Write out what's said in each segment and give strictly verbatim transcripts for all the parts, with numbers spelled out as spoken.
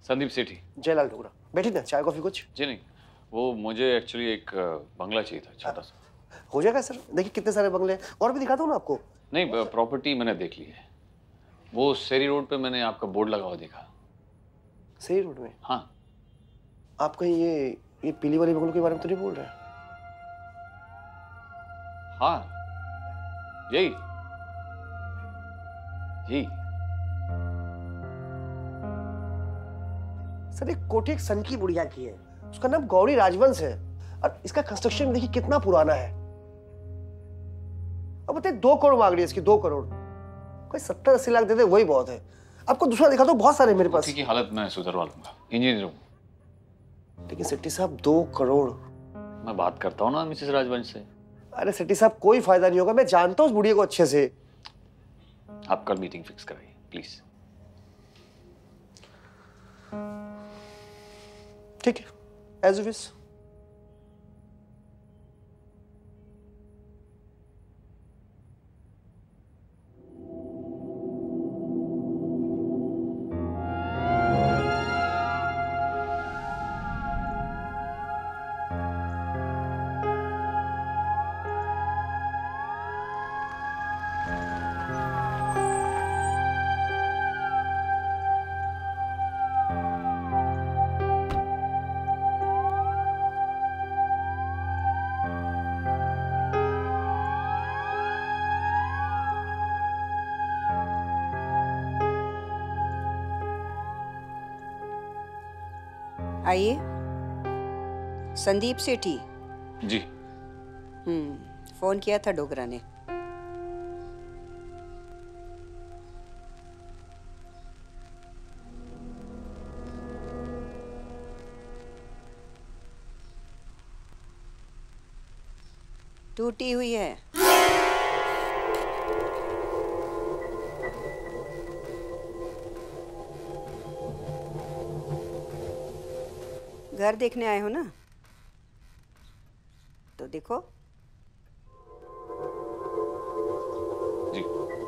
संदीप सेठी। जयलाल डोगरा। बैठी ना, चाय कॉफी कुछ? जी नहीं, वो मुझे एक्चुअली एक बंगला चाहिए था, छोटा सा। हो जाएगा सर, देखिए कितने सारे बंगले और भी दिखाता हूँ ना आपको। नहीं, प्रॉपर्टी मैंने देख ली है। वो सेरी रोड पे मैंने आपका बोर्ड लगा हुआ देखा। सेरी रोड में? हाँ। आप कहीं ये ये पीली वाली बंगलों के बारे में तो नहीं बोल रहे? हाँ, यही यही। सर एक कोठी एक सन की बुढ़िया की है, उसका नाम गौरी राजवंश है और इसका कंस्ट्रक्शन देखिए कितना पुराना है। अब बताइए दो करोड़ मांग रही है इसकी, दो करोड़। कोई सत्तर अस्सी लाख दे दे वही बहुत है। आपको दूसरा दिखा दो, बहुत सारे मेरे पास। की हालत मैं सुधरवा लूंगा, इंजीनियर हूँ। लेकिन सेठी साहब दो करोड़। मैं बात करता हूँ ना मिसेस राजवंश से। अरे सेठी साहब कोई फायदा नहीं होगा, मैं जानता हूँ उस बुढ़िया को अच्छे से। आप कल मीटिंग फिक्स कराइए प्लीज। ठीक है, एज यू विश। आइए। संदीप सेठी। जी। हम्म, फोन किया था डोगरा ने। टूटी हुई है। घर देखने आए हो ना, तो देखो। जी।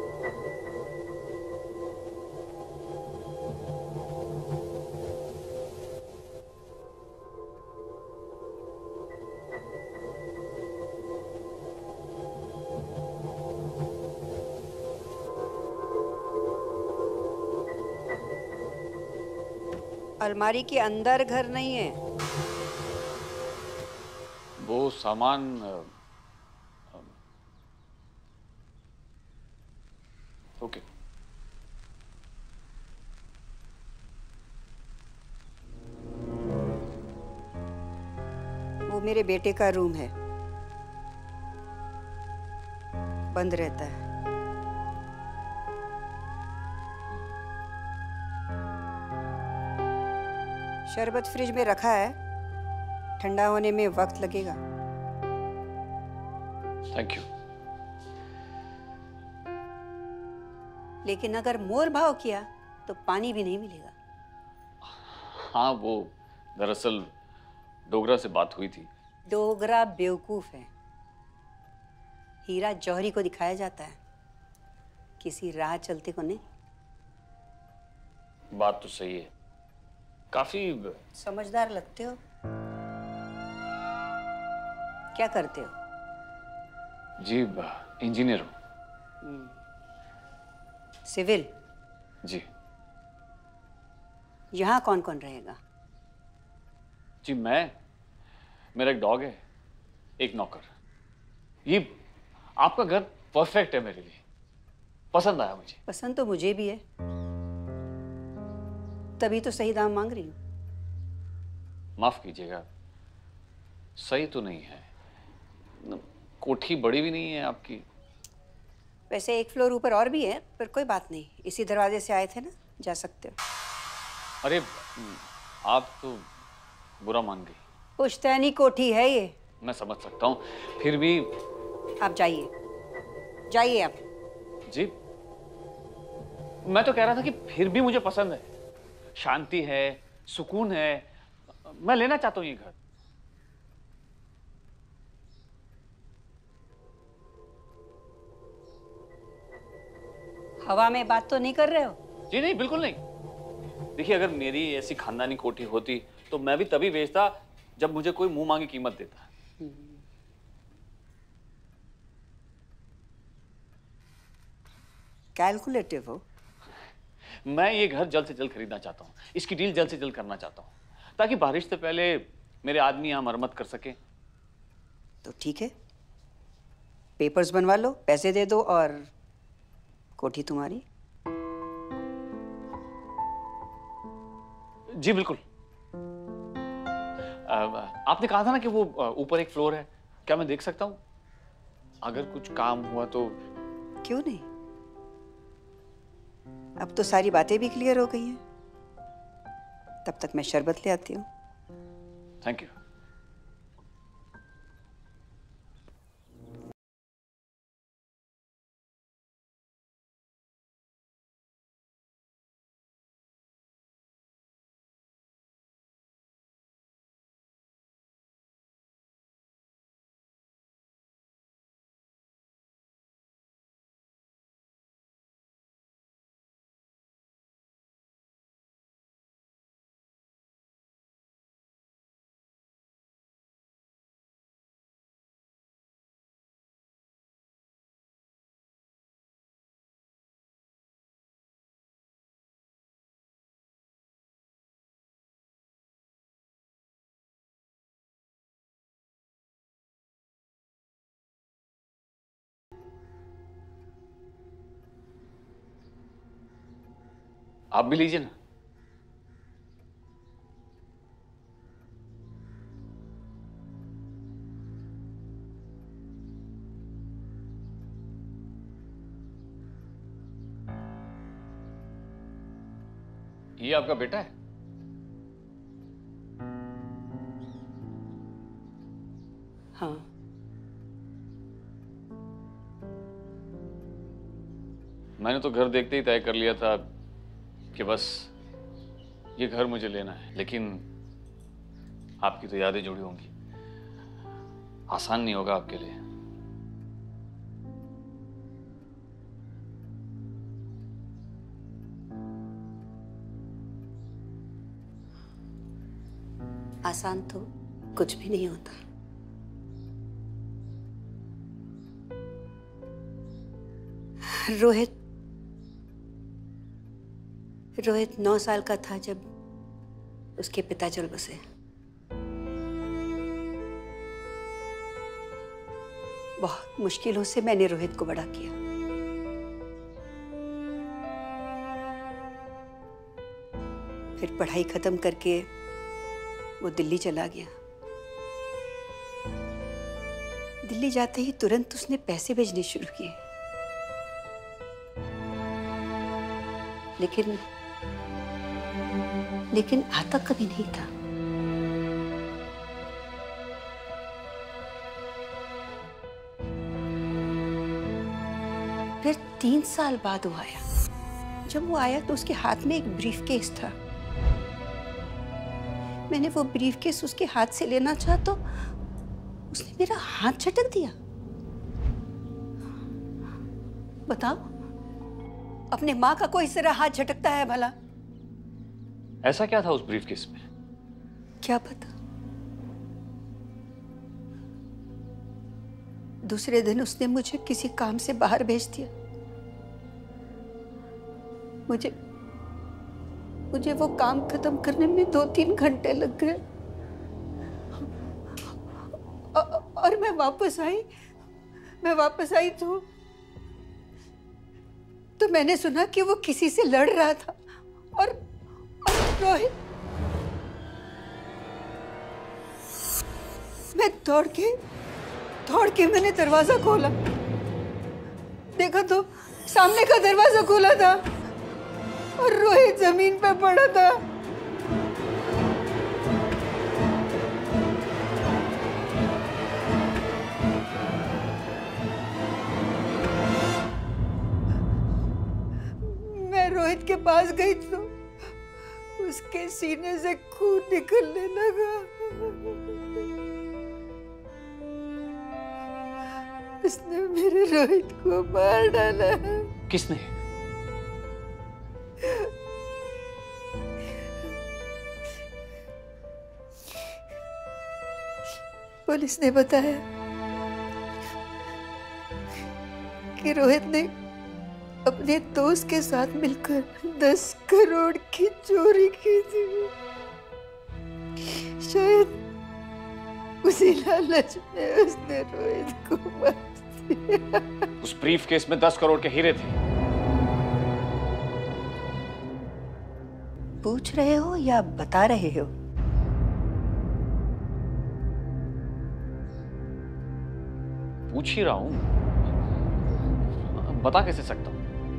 अलमारी के अंदर घर नहीं है। वो सामान ओके। वो मेरे बेटे का रूम है, बंद रहता है। शरबत फ्रिज में रखा है, ठंडा होने में वक्त लगेगा। Thank you. लेकिन अगर मोल भाव किया तो पानी भी नहीं मिलेगा। हाँ, वो दरअसल डोगरा से बात हुई थी। डोगरा बेवकूफ है। हीरा जौहरी को दिखाया जाता है, किसी राह चलते को नहीं। बात तो सही है, काफी समझदार लगते हो। क्या करते हो? जी, इंजीनियर हूँ। सिविल? जी। यहाँ कौन कौन रहेगा? जी, मैं, मेरा एक डॉग है, एक नौकर। ये आपका घर परफेक्ट है मेरे लिए, पसंद आया मुझे। पसंद तो मुझे भी है, तभी तो सही दाम मांग रही हूँ। माफ कीजिएगा, सही तो नहीं है। कोठी बड़ी भी नहीं है आपकी। वैसे एक फ्लोर ऊपर और भी है, पर कोई बात नहीं, इसी दरवाजे से आए थे ना, जा सकते हो। अरे आप तो बुरा मान गई। पुश्तैनी कोठी है ये। मैं समझ सकता हूँ, फिर भी आप जाइए, जाइए आप। जी, मैं तो कह रहा था कि फिर भी मुझे पसंद है, शांति है, सुकून है, मैं लेना चाहता हूँ ये घर। हवा में बात तो नहीं कर रहे हो? जी नहीं, बिल्कुल नहीं। देखिए, अगर मेरी ऐसी खानदानी कोठी होती तो मैं भी तभी बेचता जब मुझे कोई मुंह मांगी कीमत देता। कैलकुलेटिव हो। मैं ये घर जल्द से जल्द खरीदना चाहता हूँ, इसकी डील जल्द से जल्द करना चाहता हूँ, ताकि बारिश से पहले मेरे आदमी यहाँ मरम्मत कर सके। तो ठीक है, पेपर्स बनवा लो, पैसे दे दो और कोठी तुम्हारी। जी बिल्कुल। आपने कहा था ना कि वो ऊपर एक फ्लोर है, क्या मैं देख सकता हूँ? अगर कुछ काम हुआ तो? क्यों नहीं, अब तो सारी बातें भी क्लियर हो गई हैं। तब तक मैं शरबत ले आती हूँ। Thank you. आप भी लीजिए ना। ये आपका बेटा है? हाँ। मैंने तो घर देखते ही तय कर लिया था कि बस ये घर मुझे लेना है, लेकिन आपकी तो यादें जुड़ी होंगी, आसान नहीं होगा आपके लिए। आसान तो कुछ भी नहीं होता। रोहित रोहित नौ साल का था जब उसके पिता चल बसे। बहुत मुश्किलों से मैंने रोहित को बड़ा किया। फिर पढ़ाई खत्म करके वो दिल्ली चला गया। दिल्ली जाते ही तुरंत उसने पैसे भेजने शुरू किए, लेकिन लेकिन आता कभी नहीं था। फिर तीन साल बाद वो आया। जब वो आया तो उसके हाथ में एक ब्रीफ केस था। मैंने वो ब्रीफ केस उसके हाथ से लेना चाहा तो उसने मेरा हाथ झटक दिया। बताओ, अपने माँ का कोई इस तरह हाथ झटकता है भला? ऐसा क्या था उस ब्रीफकेस में? क्या पता। दूसरे दिन उसने मुझे किसी काम से बाहर भेज दिया। मुझे मुझे वो काम खत्म करने में दो तीन घंटे लग गए। और मैं वापस आई मैं वापस आई तो तो मैंने सुना कि वो किसी से लड़ रहा था। और, और रोहित, मैं दौड़ के दौड़ के मैंने दरवाजा खोला। देखा तो सामने का दरवाजा खोला था और रोहित जमीन पे पड़ा था। मैं रोहित के पास गई तो उसके सीने से खून निकलने लगा। उसने मेरे रोहित को मार डाला। किसने? पुलिस ने बताया कि रोहित ने अपने दोस्त के साथ मिलकर दस करोड़ की चोरी की थी। शायद उसी लालच में उसने रोहित को मार दिया। उस ब्रीफ केस में दस करोड़ के हीरे थे। पूछ रहे हो या बता रहे हो? पूछ ही रहा हूं, बता कैसे सकता हूं?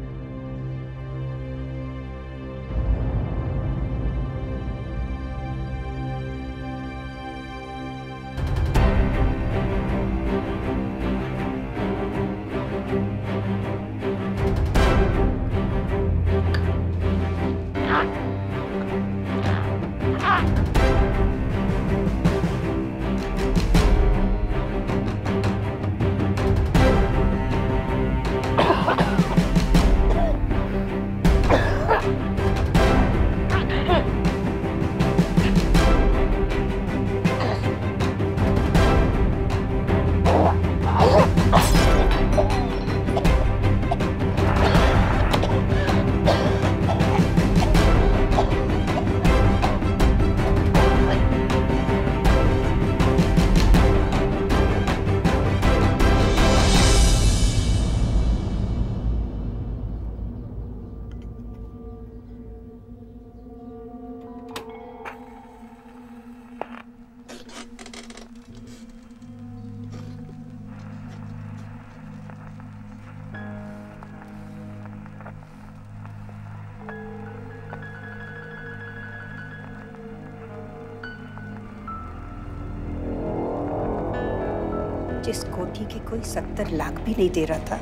जिस कोठी के कोई सत्तर लाख भी नहीं दे रहा था,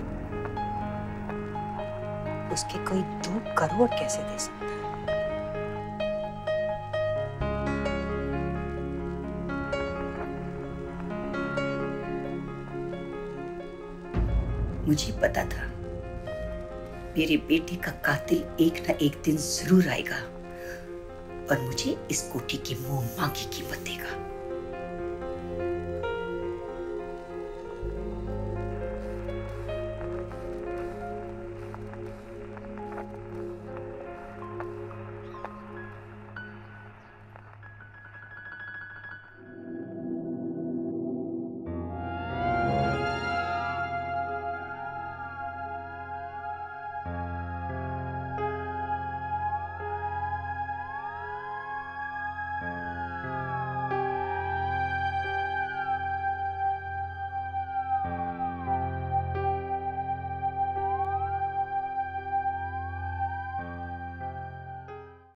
उसके कोई दो करोड़ कैसे दे सकता है? मुझे पता था मेरी बेटी का कातिल एक ना एक दिन जरूर आएगा और मुझे इस कोठी की मुंह मांगी कीमत देगा।